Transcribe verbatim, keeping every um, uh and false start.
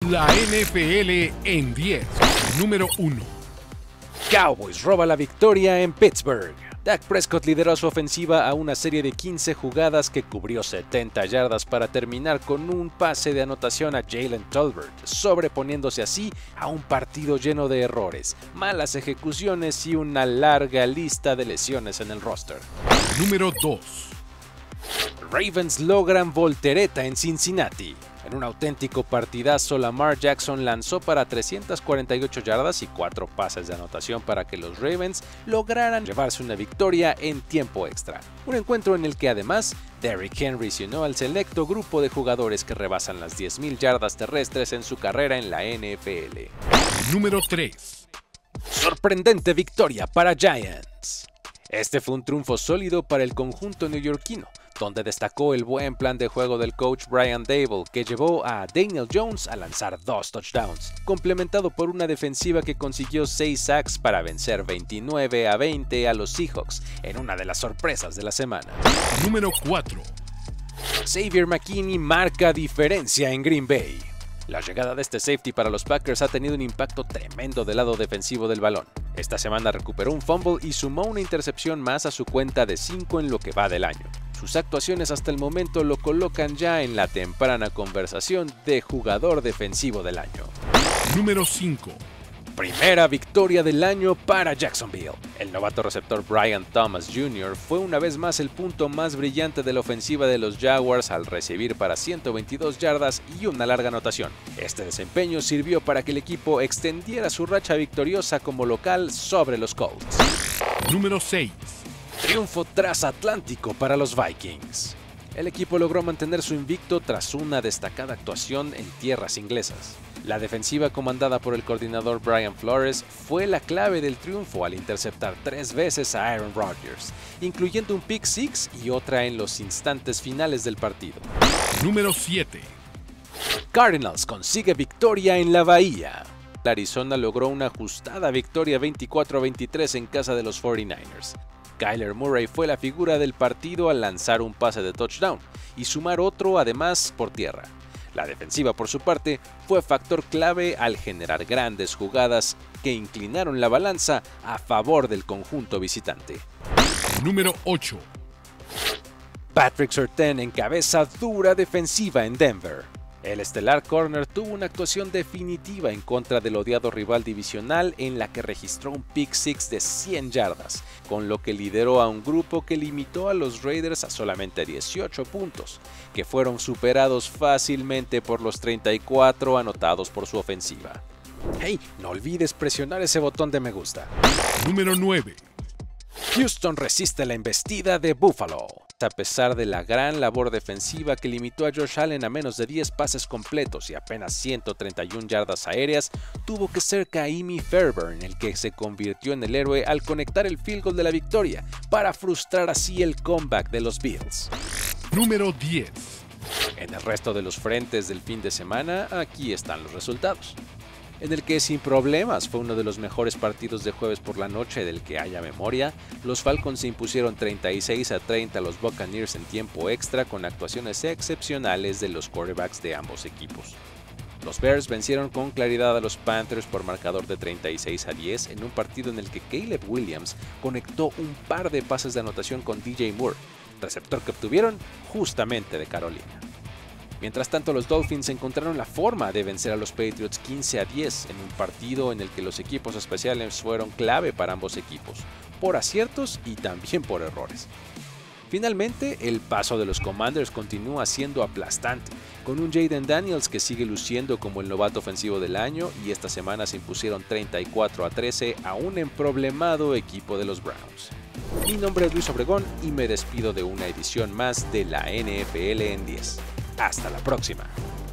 La N F L en diez. Número uno. Cowboys roba la victoria en Pittsburgh. Dak Prescott lideró su ofensiva a una serie de quince jugadas que cubrió setenta yardas para terminar con un pase de anotación a Jalen Tolbert, sobreponiéndose así a un partido lleno de errores, malas ejecuciones y una larga lista de lesiones en el roster. Número dos. Ravens logran voltereta en Cincinnati. En un auténtico partidazo, Lamar Jackson lanzó para trescientas cuarenta y ocho yardas y cuatro pases de anotación para que los Ravens lograran llevarse una victoria en tiempo extra. Un encuentro en el que además Derrick Henry se unió al selecto grupo de jugadores que rebasan las diez mil yardas terrestres en su carrera en la N F L. Número tres. Sorprendente victoria para Giants. Este fue un triunfo sólido para el conjunto neoyorquino, donde destacó el buen plan de juego del coach Brian Daboll, que llevó a Daniel Jones a lanzar dos touchdowns, complementado por una defensiva que consiguió seis sacks para vencer veintinueve a veinte a los Seahawks, en una de las sorpresas de la semana. Número cuatro. Xavier McKinney marca diferencia en Green Bay. La llegada de este safety para los Packers ha tenido un impacto tremendo del lado defensivo del balón. Esta semana recuperó un fumble y sumó una intercepción más a su cuenta de cinco en lo que va del año. Sus actuaciones hasta el momento lo colocan ya en la temprana conversación de jugador defensivo del año. Número cinco. Primera victoria del año para Jacksonville. El novato receptor Brian Thomas junior fue una vez más el punto más brillante de la ofensiva de los Jaguars al recibir para ciento veintidós yardas y una larga anotación. Este desempeño sirvió para que el equipo extendiera su racha victoriosa como local sobre los Colts. Número seis. Triunfo transatlántico para los Vikings. El equipo logró mantener su invicto tras una destacada actuación en tierras inglesas. La defensiva comandada por el coordinador Brian Flores fue la clave del triunfo al interceptar tres veces a Aaron Rodgers, incluyendo un pick six y otra en los instantes finales del partido. Número siete. Cardinals consigue victoria en la Bahía. Arizona logró una ajustada victoria veinticuatro a veintitrés en casa de los cuarenta y nueve ers. Kyler Murray fue la figura del partido al lanzar un pase de touchdown y sumar otro además por tierra. La defensiva, por su parte, fue factor clave al generar grandes jugadas que inclinaron la balanza a favor del conjunto visitante. Número ocho. Patrick Surtain encabeza dura defensiva en Denver. El estelar corner tuvo una actuación definitiva en contra del odiado rival divisional en la que registró un pick six de cien yardas, con lo que lideró a un grupo que limitó a los Raiders a solamente dieciocho puntos, que fueron superados fácilmente por los treinta y cuatro anotados por su ofensiva. ¡Hey! No olvides presionar ese botón de me gusta. Número nueve. Houston resiste la embestida de Buffalo. A pesar de la gran labor defensiva que limitó a Josh Allen a menos de diez pases completos y apenas ciento treinta y una yardas aéreas, tuvo que ser Kaimi Fairbairn el que se convirtió en el héroe al conectar el field goal de la victoria para frustrar así el comeback de los Bills. Número diez. En el resto de los frentes del fin de semana, aquí están los resultados. En el que sin problemas fue uno de los mejores partidos de jueves por la noche del que haya memoria, los Falcons se impusieron treinta y seis a treinta a los Buccaneers en tiempo extra con actuaciones excepcionales de los quarterbacks de ambos equipos. Los Bears vencieron con claridad a los Panthers por marcador de treinta y seis a diez en un partido en el que Caleb Williams conectó un par de pases de anotación con D J Moore, receptor que obtuvieron justamente de Carolina. Mientras tanto, los Dolphins encontraron la forma de vencer a los Patriots quince a diez en un partido en el que los equipos especiales fueron clave para ambos equipos, por aciertos y también por errores. Finalmente, el paso de los Commanders continúa siendo aplastante, con un Jayden Daniels que sigue luciendo como el novato ofensivo del año y esta semana se impusieron treinta y cuatro a trece a un emproblemado equipo de los Browns. Mi nombre es Luis Obregón y me despido de una edición más de la N F L en diez. Hasta la próxima.